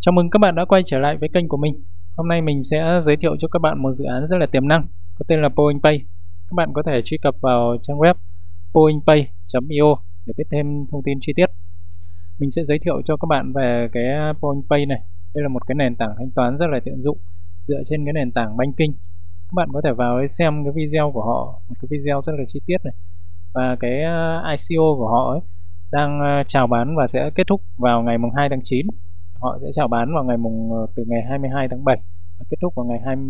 Chào mừng các bạn đã quay trở lại với kênh của mình. Hôm nay mình sẽ giới thiệu cho các bạn một dự án rất là tiềm năng có tên là PointPay. Các bạn có thể truy cập vào trang web pointpay.io để biết thêm thông tin chi tiết. Mình sẽ giới thiệu cho các bạn về cái PointPay này. Đây là một cái nền tảng thanh toán rất là tiện dụng dựa trên cái nền tảng banking. Các bạn có thể vào đây xem cái video của họ, một cái video rất là chi tiết này. Và cái ICO của họ ấy đang chào bán và sẽ kết thúc vào ngày mùng 2 tháng 9. Họ sẽ chào bán vào từ ngày 22 tháng 7 và kết thúc vào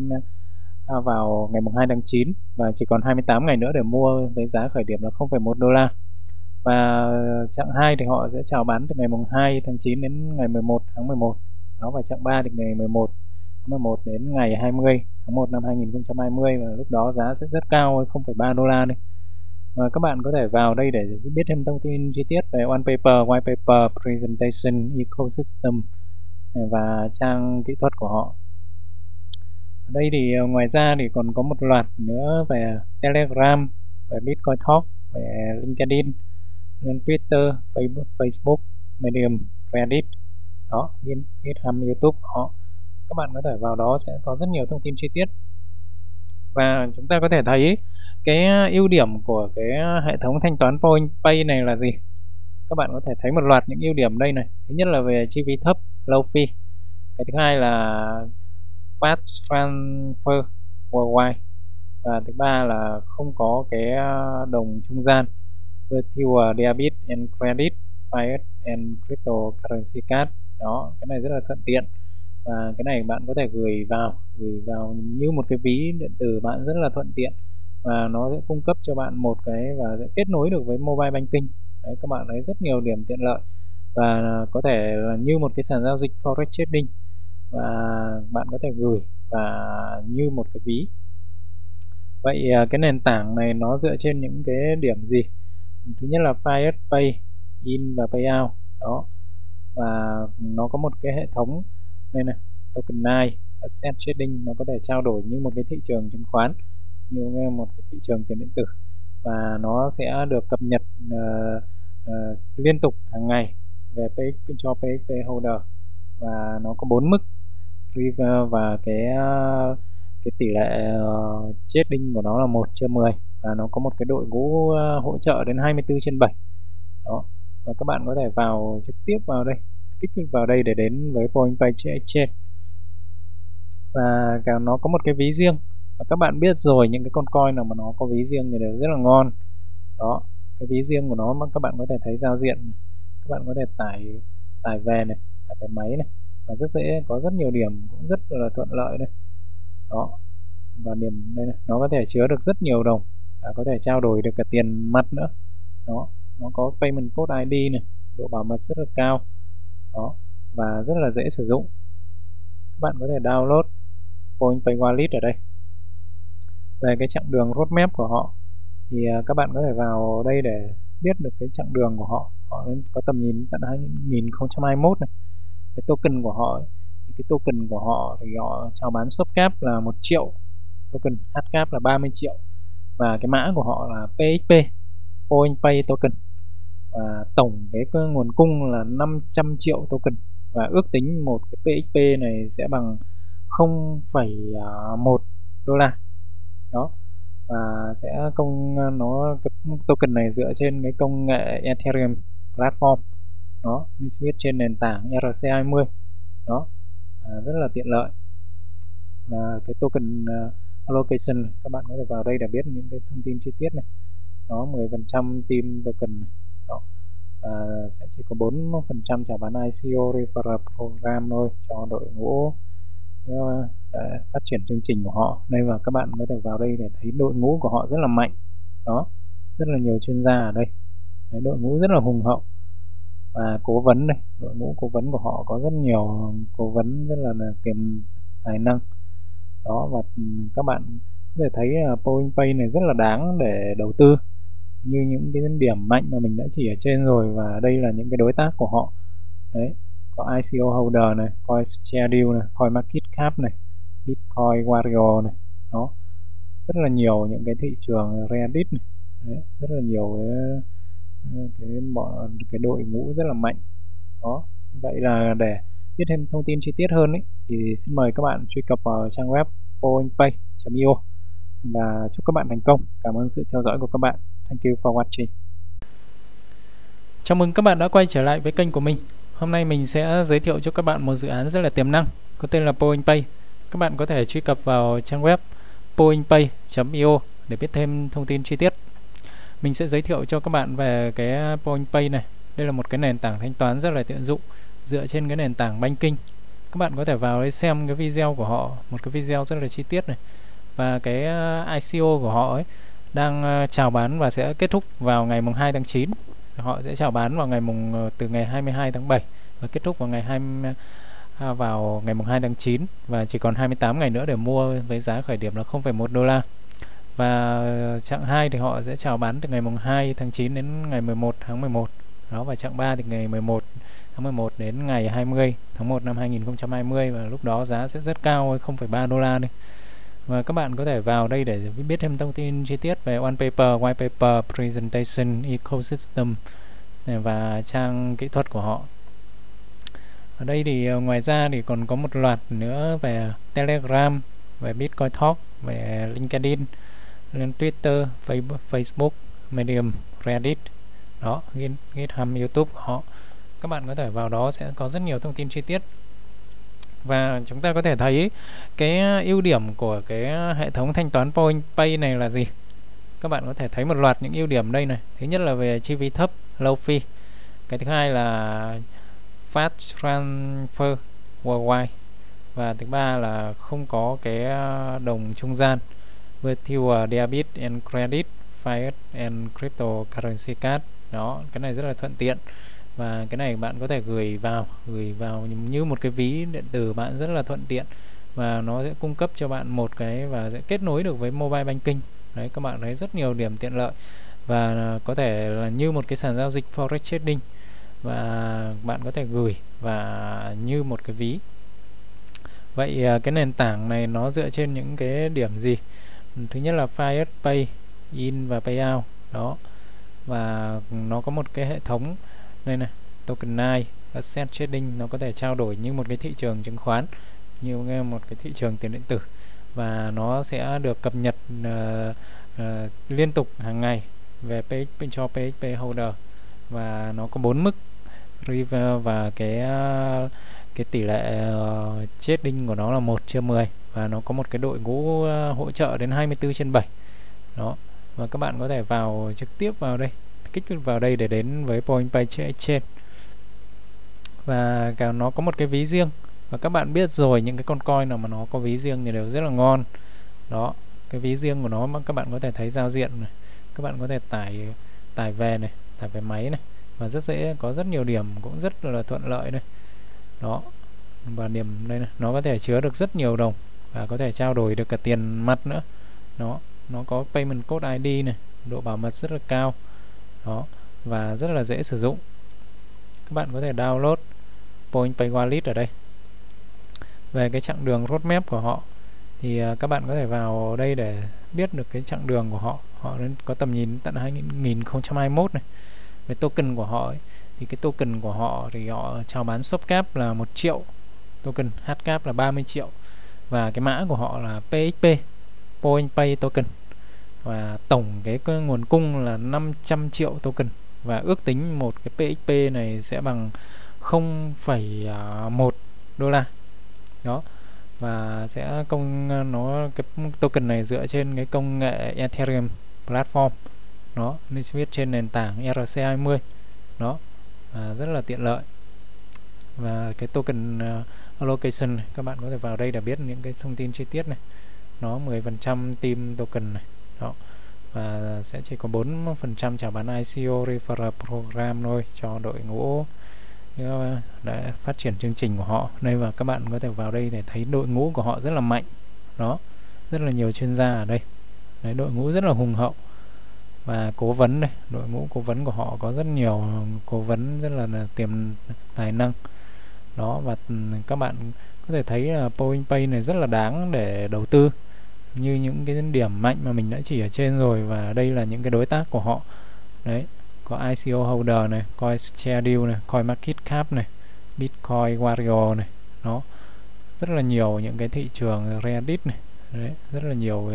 ngày mùng 2 tháng 9, và chỉ còn 28 ngày nữa để mua với giá khởi điểm là 0,1 đô la. Và chặng 2 thì họ sẽ chào bán từ ngày mùng 2 tháng 9 đến ngày 11 tháng 11. Đó, và chặng 3 thì ngày 11 tháng 11 đến ngày 20 tháng 1 năm 2020, và lúc đó giá sẽ rất cao, 0,3 đô la này. Và các bạn có thể vào đây để biết thêm thông tin chi tiết về one paper, white paper, presentation, ecosystem và trang kỹ thuật của họ. Ở đây thì ngoài ra thì còn có một loạt nữa về Telegram, về Bitcoin Talk, về LinkedIn, Twitter, Facebook, Medium, Reddit, đó, GitHub, YouTube họ. Các bạn có thể vào đó sẽ có rất nhiều thông tin chi tiết. Và chúng ta có thể thấy cái ưu điểm của cái hệ thống thanh toán PointPay này là gì? Các bạn có thể thấy một loạt những ưu điểm đây này. Thứ nhất là về chi phí thấp, low fee. Cái thứ hai là fast transfer worldwide. Và thứ ba là không có cái đồng trung gian, virtual debit and credit, fiat and cryptocurrency card. Đó, cái này rất là thuận tiện. Và cái này bạn có thể gửi vào như một cái ví điện tử bạn, rất là thuận tiện, và nó sẽ cung cấp cho bạn một cái và sẽ kết nối được với mobile banking. Đấy, các bạn thấy rất nhiều điểm tiện lợi, và có thể là như một cái sàn giao dịch forex trading, và bạn có thể gửi và như một cái ví. Vậy cái nền tảng này nó dựa trên những cái điểm gì? Thứ nhất là fiat pay in và pay out đó, và nó có một cái hệ thống đây này, tokenize asset trading, nó có thể trao đổi như một cái thị trường chứng khoán, như một cái thị trường tiền điện tử, và nó sẽ được cập nhật liên tục hàng ngày về cho PXP holder, và nó có 4 mức river, và cái tỷ lệ trading của nó là 1/10, và nó có một cái đội ngũ hỗ trợ đến 24/7 đó. Và các bạn có thể vào trực tiếp vào đây, kích vào đây để đến với PointPay Exchange, và nó có một cái ví riêng. Và các bạn biết rồi, những cái con coin nào mà nó có ví riêng thì đều rất là ngon đó. Cái ví riêng của nó mà các bạn có thể thấy giao diện này. Các bạn có thể tải về này, tải về máy này, và rất dễ, có rất nhiều điểm cũng rất là thuận lợi đây đó. Và điểm đây này, nó có thể chứa được rất nhiều đồng và có thể trao đổi được cả tiền mặt nữa đó. Nó có payment code ID này, độ bảo mật rất là cao đó, và rất là dễ sử dụng. Các bạn có thể download PointPay Wallet ở đây. Về cái chặng đường roadmap của họ thì các bạn có thể vào đây để biết được cái chặng đường của họ. Họ có tầm nhìn tận 2021 này. Cái token của họ ấy, thì cái token của họ thì họ chào bán swap cap là 1 triệu token, hard cap là 30 triệu, và cái mã của họ là PXP, PointPay token, và tổng cái nguồn cung là 500 triệu token, và ước tính một cái PXP này sẽ bằng 0,1 đô la đó. Và sẽ cái token này dựa trên cái công nghệ Ethereum platform đó, viết trên nền tảng ERC20 đó, rất là tiện lợi. Và cái token allocation, các bạn có thể vào đây để biết những cái thông tin chi tiết này. Nó 10% team token này đó, và sẽ chỉ có 4% trả bán ICO referral program thôi cho đội ngũ để phát triển chương trình của họ đây. Và các bạn có thể vào đây để thấy đội ngũ của họ rất là mạnh đó, rất là nhiều chuyên gia ở đây. Đấy, đội ngũ rất là hùng hậu. Và cố vấn đây, đội ngũ cố vấn của họ có rất nhiều cố vấn rất là tiềm tài năng đó. Và các bạn có thể thấy PointPay này rất là đáng để đầu tư, như những cái điểm mạnh mà mình đã chỉ ở trên rồi. Và đây là những cái đối tác của họ đấy, có ICO holder này, coin share deal này, coin market cap này, Bitcoin Warrior này đó, rất là nhiều những cái thị trường Reddit này đấy, rất là nhiều cái đội ngũ rất là mạnh đó. Vậy là để biết thêm thông tin chi tiết hơn ấy, thì xin mời các bạn truy cập vào trang web pointpay.io và chúc các bạn thành công. Cảm ơn sự theo dõi của các bạn. Thank you for watching. Chào mừng các bạn đã quay trở lại với kênh của mình. Hôm nay mình sẽ giới thiệu cho các bạn một dự án rất là tiềm năng có tên là PointPay. Các bạn có thể truy cập vào trang web pointpay.io để biết thêm thông tin chi tiết. Mình sẽ giới thiệu cho các bạn về cái PointPay này. Đây là một cái nền tảng thanh toán rất là tiện dụng dựa trên cái nền tảng banking. Các bạn có thể vào đây xem cái video của họ, một cái video rất là chi tiết này. Và cái ICO của họ ấy đang chào bán và sẽ kết thúc vào ngày mùng 2 tháng 9. Họ sẽ chào bán vào từ ngày 22 tháng 7 và kết thúc vào ngày mùng 2 tháng 9, và chỉ còn 28 ngày nữa để mua với giá khởi điểm là 0,1 đô la. Và chặng 2 thì họ sẽ chào bán từ ngày mùng 2 tháng 9 đến ngày 11 tháng 11. Đó, và chặng 3 thì ngày 11 tháng 11 đến ngày 20 tháng 1 năm 2020, và lúc đó giá sẽ rất cao, 0,3 đô la đây. Và các bạn có thể vào đây để biết thêm thông tin chi tiết về one paper, white paper, presentation, ecosystem và trang kỹ thuật của họ. Ở đây thì ngoài ra thì còn có một loạt nữa về Telegram, về Bitcoin Talk, về LinkedIn, lên Twitter, Facebook, Medium, Reddit, đó, GitHub, YouTube của họ. Các bạn có thể vào đó sẽ có rất nhiều thông tin chi tiết. Và chúng ta có thể thấy cái ưu điểm của cái hệ thống thanh toán PointPay này là gì? Các bạn có thể thấy một loạt những ưu điểm đây này. Thứ nhất là về chi phí thấp, low fee. Cái thứ hai là fast transfer worldwide. Và thứ ba là không có cái đồng trung gian, virtual debit and credit, fiat and cryptocurrency card. Đó, cái này rất là thuận tiện. Và cái này bạn có thể gửi vào như một cái ví điện tử bạn, rất là thuận tiện. Và nó sẽ cung cấp cho bạn một cái và sẽ kết nối được với mobile banking. Đấy, các bạn thấy rất nhiều điểm tiện lợi. Và có thể là như một cái sàn giao dịch forex trading, và bạn có thể gửi và như một cái ví. Vậy cái nền tảng này nó dựa trên những cái điểm gì? Thứ nhất là Fiat Pay in và pay out. Đó. Và nó có một cái hệ thống đây này, tokenize, asset trading, nó có thể trao đổi như một cái thị trường chứng khoán, như một cái thị trường tiền điện tử. Và nó sẽ được cập nhật liên tục hàng ngày về PHP cho PHP holder. Và nó có 4 mức river, và cái tỷ lệ trading của nó là 1/10. Và nó có một cái đội ngũ hỗ trợ đến 24/7. Đó. Và các bạn có thể vào trực tiếp vào đây, kích vào đây để đến với PointPay Exchange. Và nó có một cái ví riêng. Và các bạn biết rồi, những cái con coin nào mà nó có ví riêng thì đều rất là ngon. Đó, cái ví riêng của nó mà các bạn có thể thấy giao diện này. Các bạn có thể tải về này, tải về máy này. Và rất dễ, có rất nhiều điểm cũng rất là thuận lợi đây. Đó. Và điểm đây này, nó có thể chứa được rất nhiều đồng và có thể trao đổi được cả tiền mặt nữa. Đó, nó có payment code ID này, độ bảo mật rất là cao. Đó, và rất là dễ sử dụng. Các bạn có thể download PointPay Wallet ở đây. Về cái chặng đường roadmap của họ thì các bạn có thể vào đây để biết được cái chặng đường của họ. Họ có tầm nhìn tận 2021 này. Về token của họ ấy, thì cái token của họ thì họ chào bán swap cap là 1 triệu token, hard cap là 30 triệu. Và cái mã của họ là PHP, PointPay token. Và tổng cái nguồn cung là 500 triệu token. Và ước tính một cái PHP này sẽ bằng 0,1 đô la. Đó. Và sẽ cái token này dựa trên cái công nghệ Ethereum platform. Nó viết trên nền tảng ERC20. Đó. Rất là tiện lợi. Và cái token allocation này, các bạn có thể vào đây để biết những cái thông tin chi tiết này. Nó 10% team token này. Đó. Và sẽ chỉ có 4% chào bán ICO referral program thôi cho đội ngũ để phát triển chương trình của họ đây. Và các bạn có thể vào đây để thấy đội ngũ của họ rất là mạnh. Đó, rất là nhiều chuyên gia ở đây. Đấy, đội ngũ rất là hùng hậu. Và cố vấn đây, đội ngũ cố vấn của họ có rất nhiều cố vấn rất là tiềm tài năng. Đó, và các bạn có thể thấy là PointPay này rất là đáng để đầu tư, như những cái điểm mạnh mà mình đã chỉ ở trên rồi. Và đây là những cái đối tác của họ. Đấy, có ICO holder này, coin share deal này, coin market cap này. Bitcoin Warrior này, nó rất là nhiều những cái thị trường Reddit này. Đấy, rất là nhiều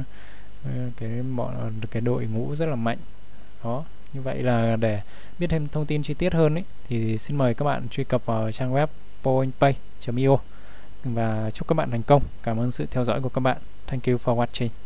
cái đội ngũ rất là mạnh. Đó, như vậy là để biết thêm thông tin chi tiết hơn ấy, thì xin mời các bạn truy cập vào trang web pointpay.io và chúc các bạn thành công. Cảm ơn sự theo dõi của các bạn. Thank you for watching.